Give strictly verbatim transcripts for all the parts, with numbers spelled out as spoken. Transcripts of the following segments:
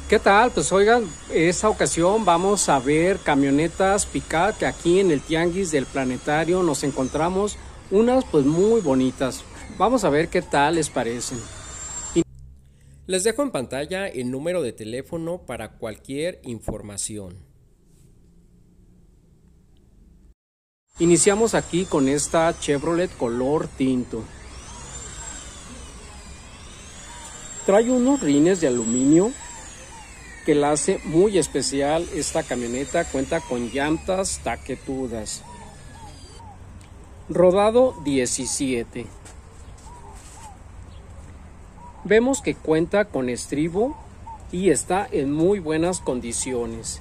¿Qué tal? Pues oigan, esta ocasión vamos a ver camionetas pick-up, que aquí en el Tianguis del Planetario nos encontramos unas pues muy bonitas. Vamos a ver qué tal les parecen. Les dejo en pantalla el número de teléfono para cualquier información. Iniciamos aquí con esta Chevrolet color tinto. Trae unos rines de aluminio que la hace muy especial. Esta camioneta cuenta con llantas taquetudas. Rodado diecisiete. Vemos que cuenta con estribo y está en muy buenas condiciones.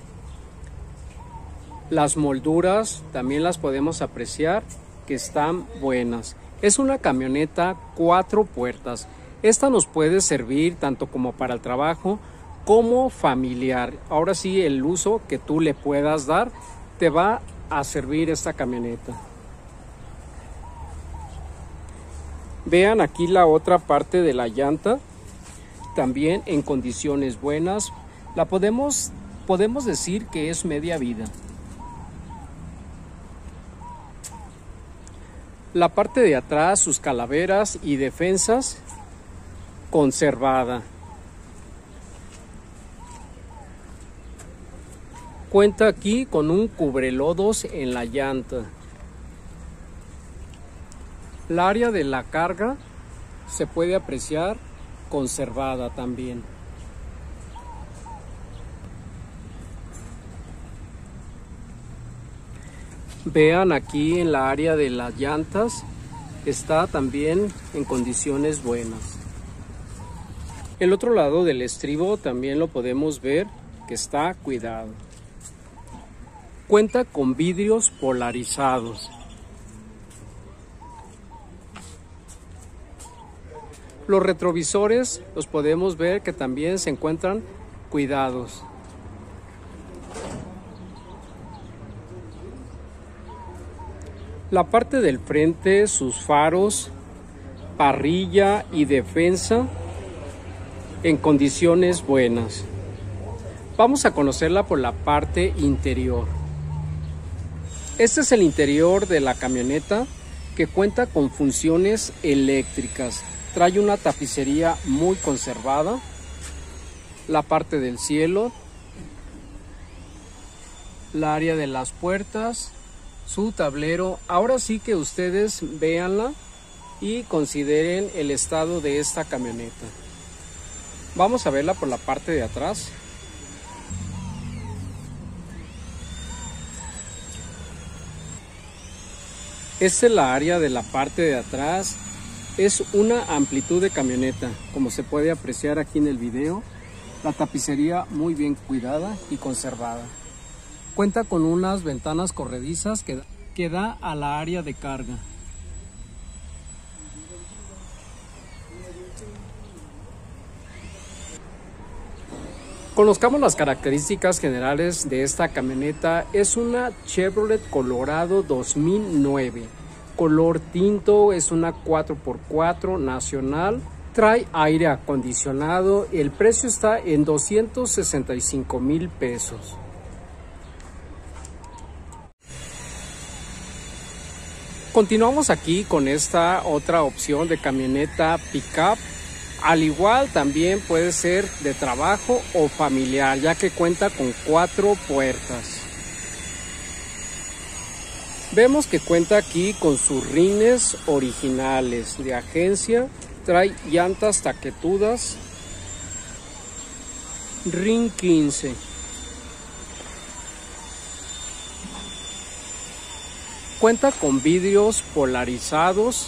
Las molduras también las podemos apreciar que están buenas. Es una camioneta cuatro puertas. Esta nos puede servir tanto como para el trabajo como familiar. Ahora sí, el uso que tú le puedas dar te va a servir esta camioneta. Vean aquí la otra parte de la llanta, también en condiciones buenas. La podemos, podemos decir que es media vida. La parte de atrás, sus calaveras y defensas, conservada. Cuenta aquí con un cubrelodos en la llanta. El área de la carga se puede apreciar conservada también. Vean aquí en la área de las llantas, está también en condiciones buenas. El otro lado del estribo también lo podemos ver que está cuidado. Cuenta con vidrios polarizados. Los retrovisores los podemos ver que también se encuentran cuidados. La parte del frente, sus faros, parrilla y defensa en condiciones buenas. Vamos a conocerla por la parte interior. Este es el interior de la camioneta, que cuenta con funciones eléctricas. Trae una tapicería muy conservada. La parte del cielo, la área de las puertas, su tablero. Ahora sí que ustedes véanla y consideren el estado de esta camioneta. Vamos a verla por la parte de atrás. Esta es la área de la parte de atrás. Es una amplitud de camioneta, como se puede apreciar aquí en el video. La tapicería muy bien cuidada y conservada. Cuenta con unas ventanas corredizas que, que da a la área de carga. Conozcamos las características generales de esta camioneta. Es una Chevrolet Colorado dos mil nueve. Color tinto, es una cuatro por cuatro nacional. Trae aire acondicionado. El precio está en doscientos sesenta y cinco mil pesos. Continuamos aquí con esta otra opción de camioneta pickup. Al igual también puede ser de trabajo o familiar, ya que cuenta con cuatro puertas. Vemos que cuenta aquí con sus rines originales de agencia. Trae llantas taquetudas. Rin quince. Cuenta con vidrios polarizados.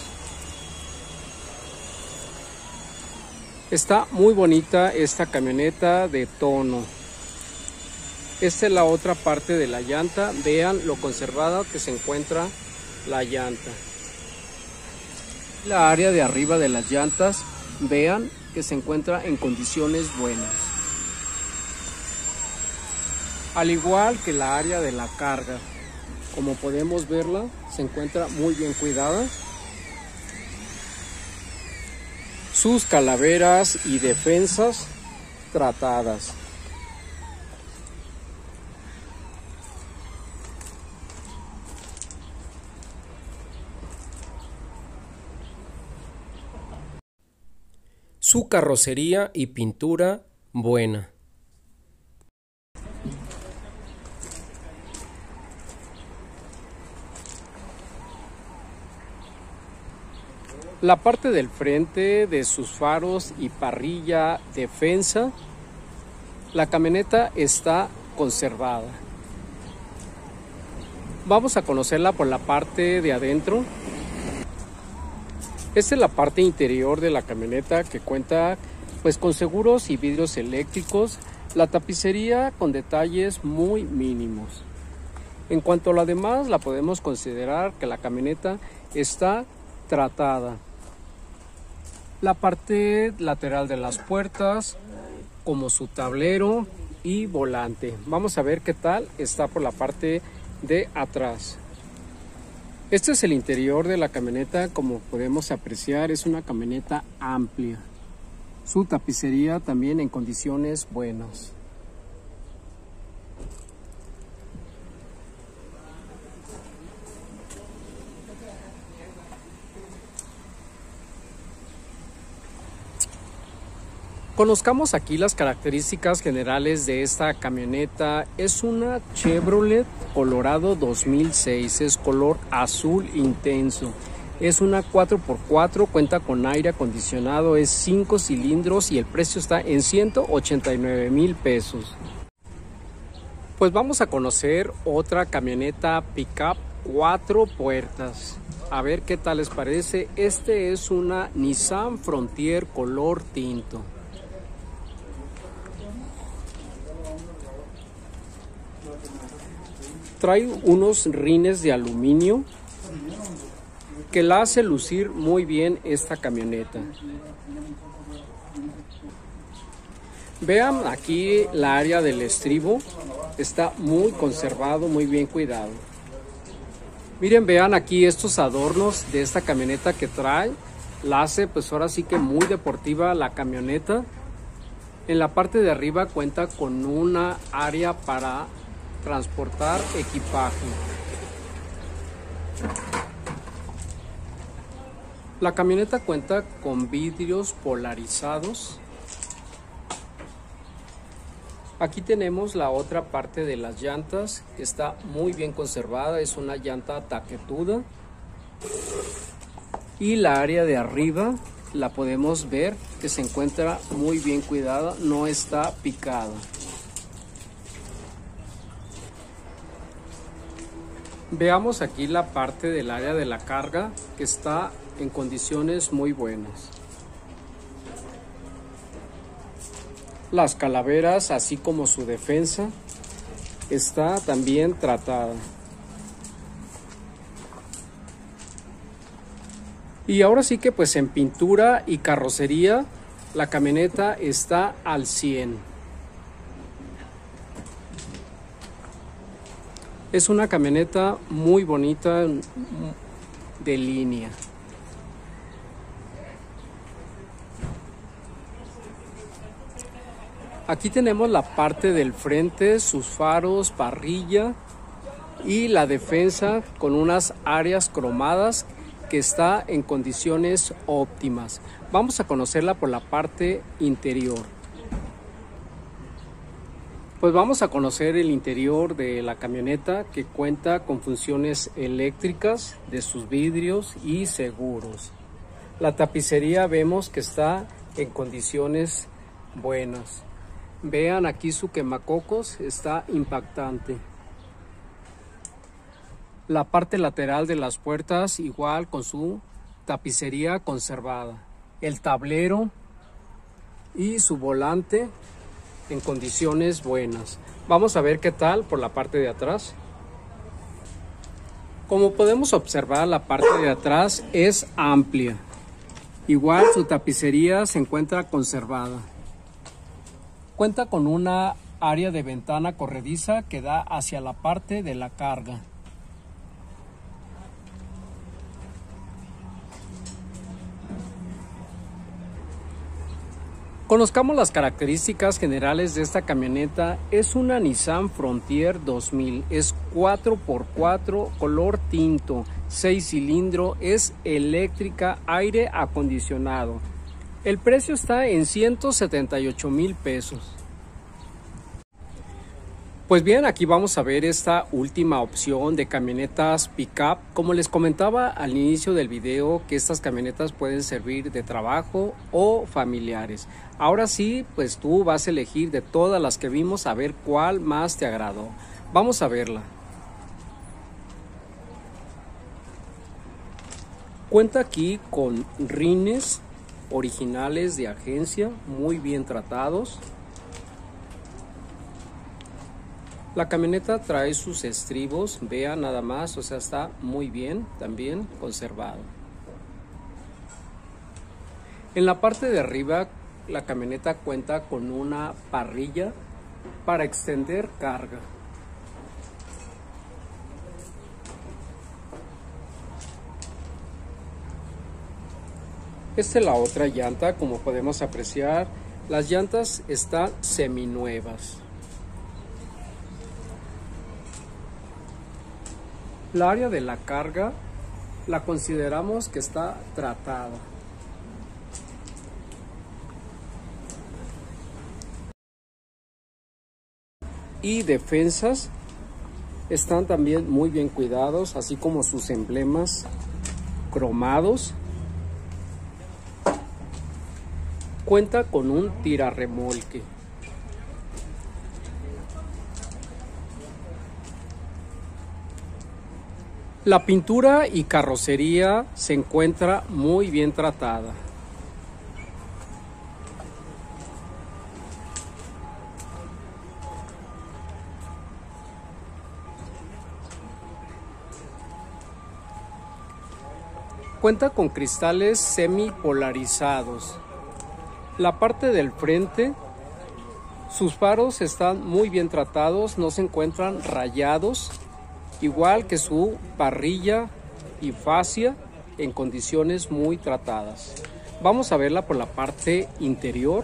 Está muy bonita esta camioneta de tono. Esta es la otra parte de la llanta. Vean lo conservada que se encuentra la llanta. La área de arriba de las llantas, vean que se encuentra en condiciones buenas. Al igual que la área de la carga, como podemos verla, se encuentra muy bien cuidada. Sus calaveras y defensas tratadas. Su carrocería y pintura buena. La parte del frente de sus faros y parrilla defensa, la camioneta está conservada. Vamos a conocerla por la parte de adentro. Esta es la parte interior de la camioneta que cuenta pues con seguros y vidrios eléctricos, la tapicería con detalles muy mínimos. En cuanto a lo demás, la podemos considerar que la camioneta está tratada. La parte lateral de las puertas, como su tablero y volante. Vamos a ver qué tal está por la parte de atrás. Este es el interior de la camioneta. Como podemos apreciar, es una camioneta amplia. Su tapicería también en condiciones buenas. Conozcamos aquí las características generales de esta camioneta. Es una Chevrolet Colorado dos mil seis, es color azul intenso. Es una cuatro por cuatro, cuenta con aire acondicionado, es cinco cilindros y el precio está en ciento ochenta y nueve mil pesos. Pues vamos a conocer otra camioneta pickup cuatro puertas. A ver qué tal les parece. Este es una Nissan Frontier color tinto. Trae unos rines de aluminio que la hace lucir muy bien esta camioneta. Vean aquí la área del estribo, está muy conservado, muy bien cuidado. Miren, vean aquí estos adornos de esta camioneta que trae, la hace pues ahora sí que muy deportiva la camioneta. En la parte de arriba cuenta con una área para transportar equipaje. La camioneta cuenta con vidrios polarizados. Aquí tenemos la otra parte de las llantas, que está muy bien conservada, es una llanta taquetuda. Y la área de arriba la podemos ver que se encuentra muy bien cuidada, no está picada. Veamos aquí la parte del área de la carga, que está en condiciones muy buenas. Las calaveras, así como su defensa, está también tratada. Y ahora sí que pues en pintura y carrocería, la camioneta está al cien. Es una camioneta muy bonita, de línea. Aquí tenemos la parte del frente, sus faros, parrilla y la defensa con unas áreas cromadas que está en condiciones óptimas. Vamos a conocerla por la parte interior. Pues vamos a conocer el interior de la camioneta, que cuenta con funciones eléctricas de sus vidrios y seguros. La tapicería vemos que está en condiciones buenas. Vean aquí su quemacocos, está impactante. La parte lateral de las puertas igual con su tapicería conservada. El tablero y su volante en condiciones buenas. Vamos a ver qué tal por la parte de atrás. Como podemos observar, la parte de atrás es amplia. Igual su tapicería se encuentra conservada. Cuenta con una área de ventana corrediza que da hacia la parte de la carga. Conozcamos las características generales de esta camioneta. Es una Nissan Frontier dos mil, es cuatro por cuatro, color tinto, seis cilindros, es eléctrica, aire acondicionado. El precio está en ciento setenta y ocho mil pesos. Pues bien, aquí vamos a ver esta última opción de camionetas pick-up. Como les comentaba al inicio del video, que estas camionetas pueden servir de trabajo o familiares. Ahora sí, pues tú vas a elegir de todas las que vimos a ver cuál más te agradó. Vamos a verla. Cuenta aquí con rines originales de agencia, muy bien tratados. La camioneta trae sus estribos, vean nada más, o sea, está muy bien también conservado. En la parte de arriba, la camioneta cuenta con una parrilla para extender carga. Esta es la otra llanta, como podemos apreciar, las llantas están seminuevas. La área de la carga la consideramos que está tratada. Y defensas están también muy bien cuidados, así como sus emblemas cromados. Cuenta con un tirarremolque. La pintura y carrocería se encuentra muy bien tratada. Cuenta con cristales semipolarizados. La parte del frente, sus faros están muy bien tratados, no se encuentran rayados. Igual que su parrilla y fascia en condiciones muy tratadas. Vamos a verla por la parte interior.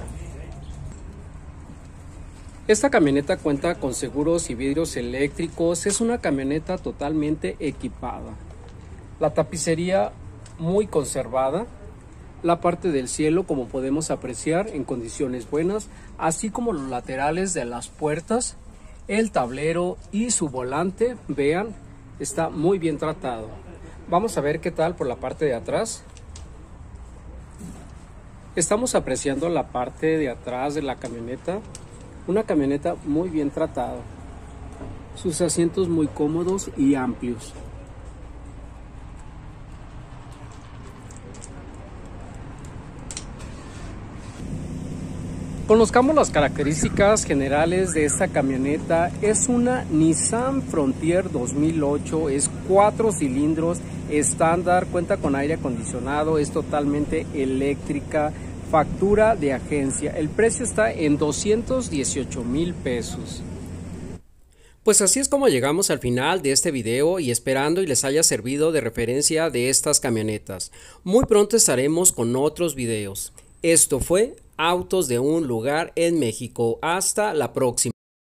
Esta camioneta cuenta con seguros y vidrios eléctricos. Es una camioneta totalmente equipada. La tapicería muy conservada. La parte del cielo, como podemos apreciar, en condiciones buenas, así como los laterales de las puertas. El tablero y su volante, vean, está muy bien tratado. Vamos a ver qué tal por la parte de atrás. Estamos apreciando la parte de atrás de la camioneta. Una camioneta muy bien tratada. Sus asientos muy cómodos y amplios. Conozcamos las características generales de esta camioneta. Es una Nissan Frontier dos mil ocho, es cuatro cilindros estándar, cuenta con aire acondicionado, es totalmente eléctrica, factura de agencia. El precio está en doscientos dieciocho mil pesos. Pues así es como llegamos al final de este video y esperando y les haya servido de referencia de estas camionetas. Muy pronto estaremos con otros videos. Esto fue Autos de un Lugar en México. Hasta la próxima.